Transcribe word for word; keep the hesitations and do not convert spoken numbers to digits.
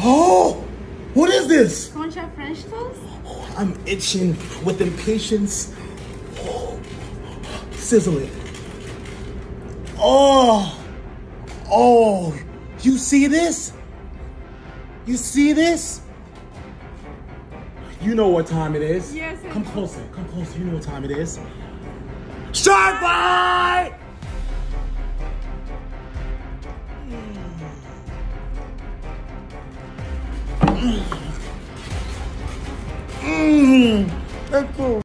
Oh, what is this? Concha French toast? Oh, I'm itching with impatience. Oh, sizzling. Oh, oh, you see this? You see this? You know what time it is. Yes. Come closer, come closer. You know what time it is. Shark bite! Mmm. Mmm. That's cool.